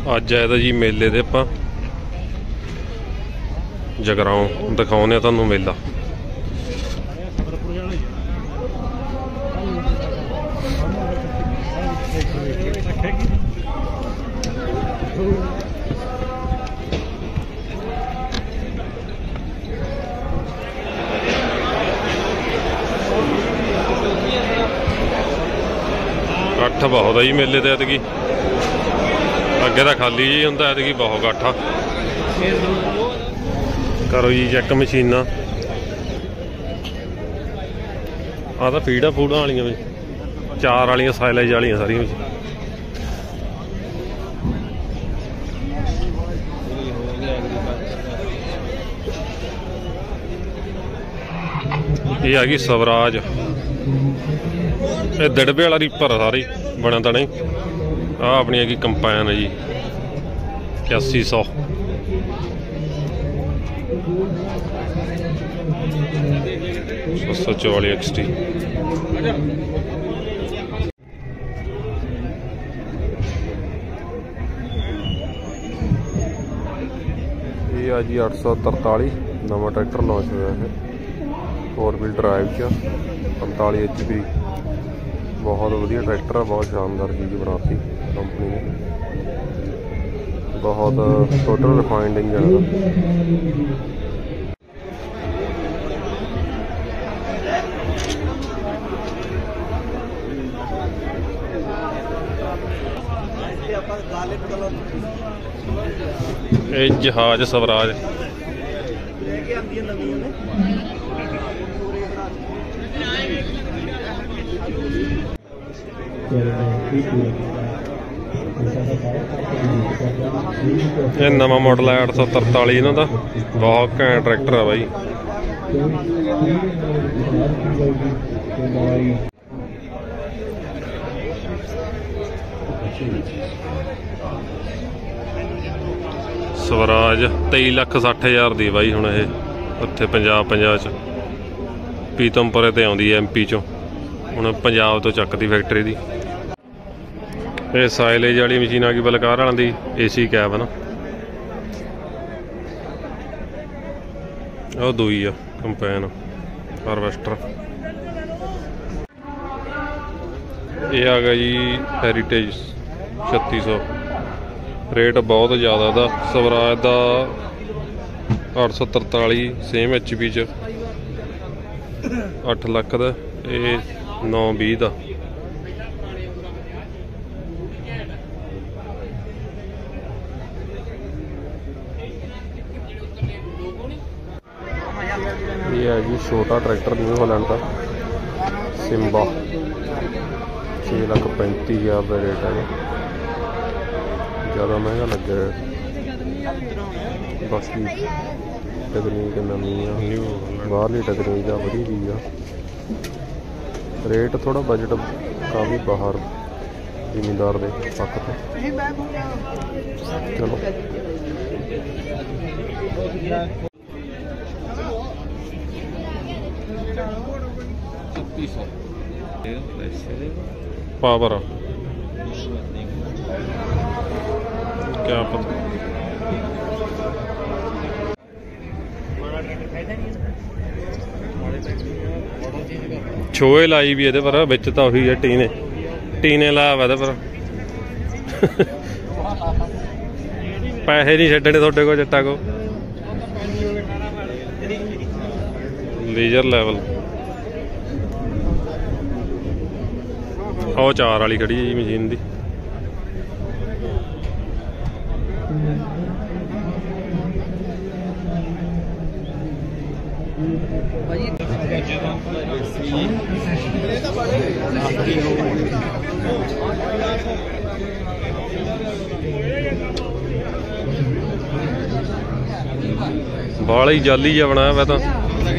अज आए दा जी मेले दे आपां जगराओं दिखाने तुहानूं मेला। इकट्ठ बहुत है जी मेले ते ऐतकी, अगे तो खाली जी हुंदा, ऐतकी बहुत इकट्ठ आ। करो जी चैक मशीनां, आ तो फीडां फूडां वालियां भी, चार वालियां साइलेज वालियां सारियां भी। ये आ गई स्वराज, ये दड़बे वाला रीपर है सारी बना तने। आ अपनी हैगी कंपाइन है जी 8100। XT ये आ जी 843 नवा ट्रैक्टर लॉन्च होया है, 4 व्हील ड्राइव च 45 HP। बहुत वधिया ट्रैक्टर है, बहुत शानदार चीज़ बनाती कंपनी ने, बहुत टोटल रिफाइंड इंजन है। ये जहाज स्वराज ये नवा मॉडल है 843 इन्हों का, बहुत घैंट ट्रैक्टर है भाई। स्वराज 23,60,000 दी बाई हुण ये उत्थे पंजाब च पीतमपुरे ते आउंदी है MP चों, हुण पंजाब तो चकदी फैक्टरी दी। ये साइलेज वाली मशीन आ गई बलकार वालों दी, AC कैब ना ਉਹ दूई आ कंपैन हारवेस्टर। ये आ गया जी हैरीटेज 3600, रेट बहुत ज़्यादा दा। स्वराज का 843 सेम HP च 8 लाख का, ये 920 का। ये है जी छोटा ट्रैक्टर न्यू हॉलैंड का सिम्बा, 6,35,000 का रेट है। ज़्यादा महंगा लगे रेट, बाकी तकनीक नवी बाहरली तकनीक आ, वधी चीज़ आ। रेट थोड़ा बजट काफ़ी बाहर जिमीदार के पक्ष तो। चलो पावर क्या पता, छोए लाई भी ये पर बिच तो उही है, टीने लाया वा पर पैसे नहीं छड्डने थोड़े को जट्टा को। लीजर लैवल और 4 वाली खड़ी है जी मशीन दी। बाला ही जाली जा बनाया मैं तो।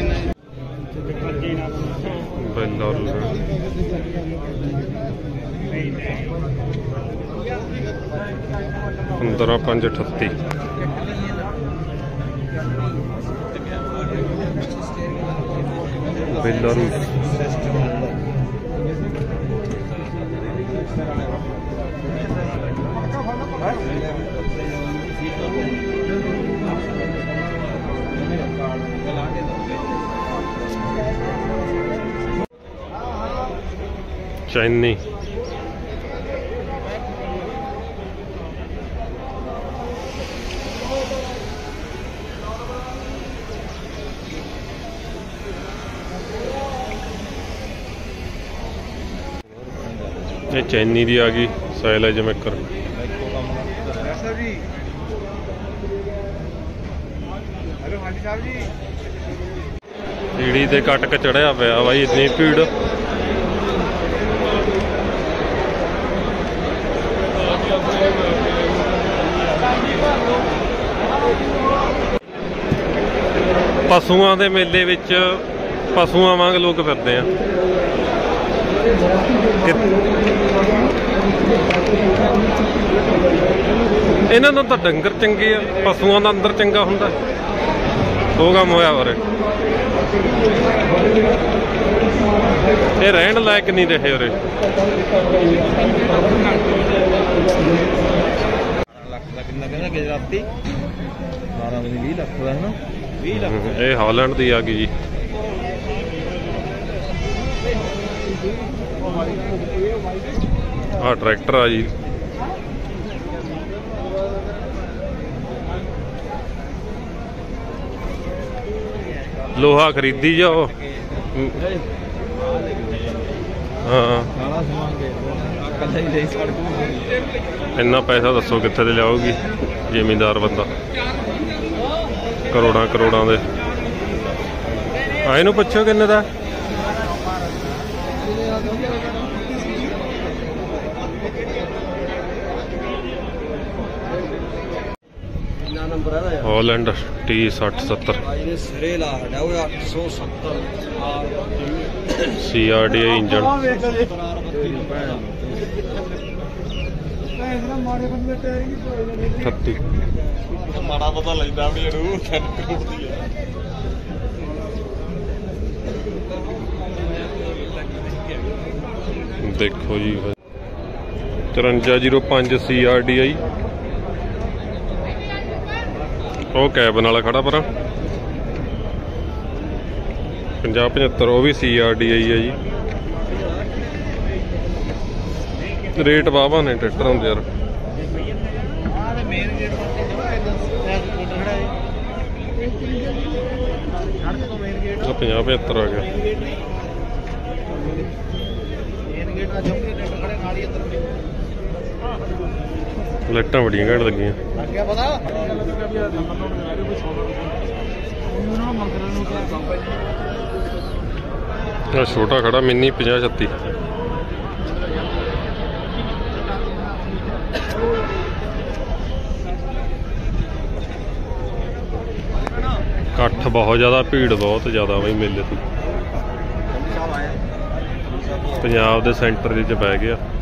15,538 बेलारूस। ਚੈਨੀ ਇਹ ਚੈਨੀ ਦੀ ਆ ਗਈ ਸਾਈਲੇਜ ਮੇਕਰ। ਸੀੜੀ ਤੇ ਕਟਕ ਚੜਿਆ ਪਿਆ ਬਾਈ, ਇੰਨੀ ਭੀੜ। ਪਸ਼ੂਆਂ ਦੇ ਮੇਲੇ ਵਿੱਚ ਪਸ਼ੂਆਂ ਵਾਂਗ ਲੋਕ ਫਿਰਦੇ ਆ। ਇਹਨਾਂ ਨੂੰ ਤਾਂ ਡੰਗਰ ਚੰਗੇ ਆ, ਪਸ਼ੂਆਂ ਦਾ ਅੰਦਰ ਚੰਗਾ ਹੁੰਦਾ। ਉਹ ਕੰਮ ਹੋਇਆ ਉਰੇ। ਇਹ ਰਹਿਣ ਲਾਇਕ ਨਹੀਂ ਰਹੇ ਉਰੇ। ਇਹ ਹਾਲੈਂਡ ਦੀ ਆ ਗਈ ਜੀ। ਆਹ ਟਰੈਕਟਰ ਆ ਜੀ। ਲੋਹਾ ਖਰੀਦੀ ਜਾਓ। ਹਾਂ ਇੰਨਾ ਪੈਸਾ ਦੱਸੋ ਕਿੱਥੇ ਤੇ ਲਿਆਉਗੀ ਜ਼ਿਮੀਂਦਾਰ ਬੰਦਾ। ਕਰੋੜਾਂ ਕਰੋੜਾਂ ਦੇ। ਆ ਇਹਨੂੰ ਪੁੱਛੋ ਕਿੰਨੇ ਦਾ। Holland T6070 CRDI engine. देखो जी 5305 CRDI। ਉਹ ਕੈਬਨ ਵਾਲਾ ਖੜਾ ਪਰ 5075 ਉਹ ਵੀ CRDI ਹੈ ਜੀ। ਰੇਟ ਵਾਹਵਾ ਨੇ ਟਰੈਕਟਰਾਂ ਦੇ ਯਾਰ। 5075 ਆ ਗਿਆ। ਲਾਈਟਾਂ ਬੜੀਆਂ ਘੱਟ ਲੱਗੀਆਂ। ਛੋਟਾ ਖੜਾ ਮਿੰਨੀ 5036। ਇਕੱਠ ਬਹੁਤ ਜ਼ਿਆਦਾ, ਭੀੜ ਬਹੁਤ ਜ਼ਿਆਦਾ ਬਈ ਮੇਲੇ ਤੋਂ। ਪੰਜਾਬ ਦੇ ਸੈਂਟਰ 'ਚ ਪੈ ਗਿਆ।